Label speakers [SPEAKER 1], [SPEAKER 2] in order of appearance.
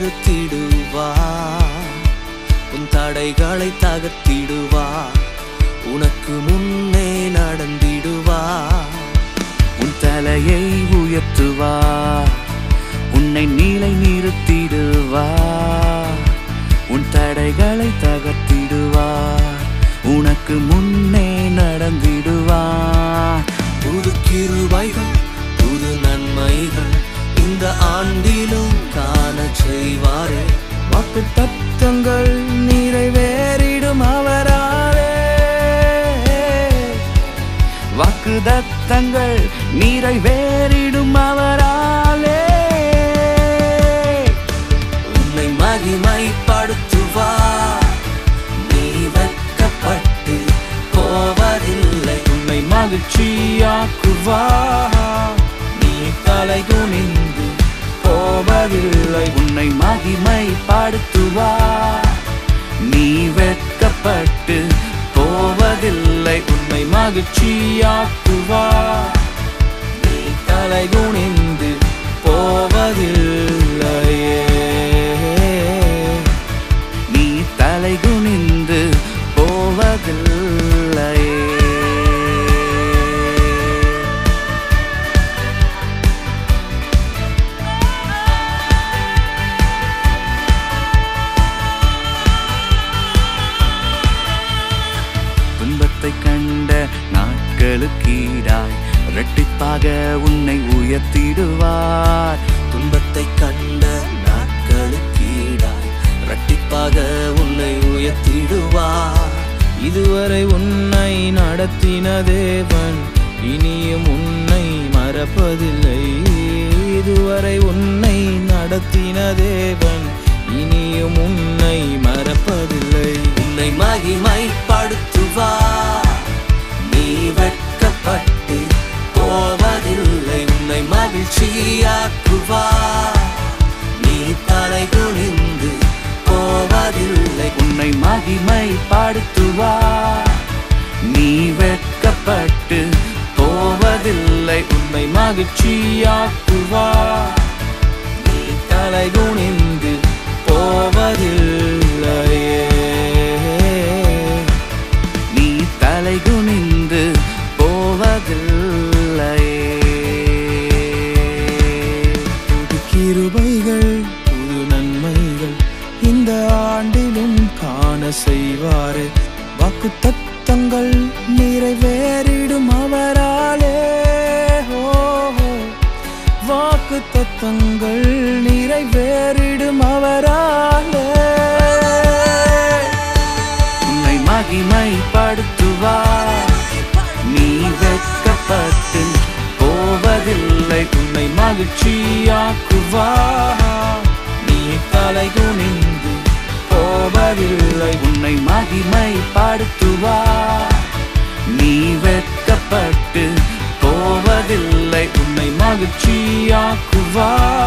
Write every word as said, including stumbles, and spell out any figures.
[SPEAKER 1] நிறுத்திடுவார், உன் தடைகளை தகர்த்திடுவார், உனக்கு முன்னே நடந்திடுவார், உன் தலையை உயர்த்துவார், உன்னை நிலை நிறுத்திடுவார், உன் தடைகளை தகர்த்திடுவார், உனக்கு முன்னே நடந்திடுவார். புது கிருபைகள் புது நன்மைகள் இந்த ஆண்டிலும் காண செய்வாரே, வாக்கு தத்தங்கள் நிறைவேறிடும் அவராலே, வாக்கு தத்தங்கள் நிறைவேறிடும் அவராலே. உன்னை மகிமைப்படுத்துவார், நீ வெட்கப்பட்டு போவதில்லை, உன்னை மகிழ்ச்சியாக்குவார், நீ தலை குனிந்து போவதில்லை, உன்னை மகிமைப்படுத்துவார், நீ வெட்கப்பட்டு போவதில்லை, உன்னை மகிழ்ச்சியாக்குவார், நீ தலை குனிந்து போவதில்லையே, நீ தலை குனிந்து போவதில்லையே. துன்பத்தை கண்ட நாட்களுக்கீடாய் இரட்டிப்பாக உன்னை உயர்த்திடுவார், துன்பத்தை கண்ட நாட்களுக்கீடாய் இரட்டிப்பாக உன்னை உயர்த்திடுவார். இதுவரை உன்னை நடத்தின தேவன் இனியும் உன்னை மறப்பதில்லை, இதுவரை உன்னை நடத்தின தேவன் இனியும் உன்னை மறப்பதில்லை. உன்னை மகிமைப்படுத்துவார், நீ வெட்கப்பட்டு போவதில்லை, உன்னை மகிழ்ச்சியாக்குவார், நீ தலை குனிந்து போவதில்லை, உன்னை மகிமைப்படுத்துவார், நீ வெட்கப்பட்டு போவதில்லை, உன்னை மகிழ்ச்சியாக்குவார், நீ தலை குனிந்து போவதில்லையே, நீ தலை குனிந்து போவதில்லையே. புது கிருபைகள் புது நன்மைகள் இந்த ஆண்டிலும் காண செய்வாரே, வாக்கு தத்தங்கள் நிறைவேறிடும் அவராலே, வாக்கு தத்தங்கள் நிறைவேறிடும் அவராலே. உன்னை மகிமைப்படுத்துவார், நீ வெட்கப்பட்டு போவதில்லை, உன்னை மகிழ்ச்சியாக்குவார், நீ தலை குனிந்து போவதில்லை, உன்னை மகிமைப்படுத்துவார், நீ வெட்கப்பட்டு போவதில்லை, உன்னை மகிழ்ச்சியாக்குவார்,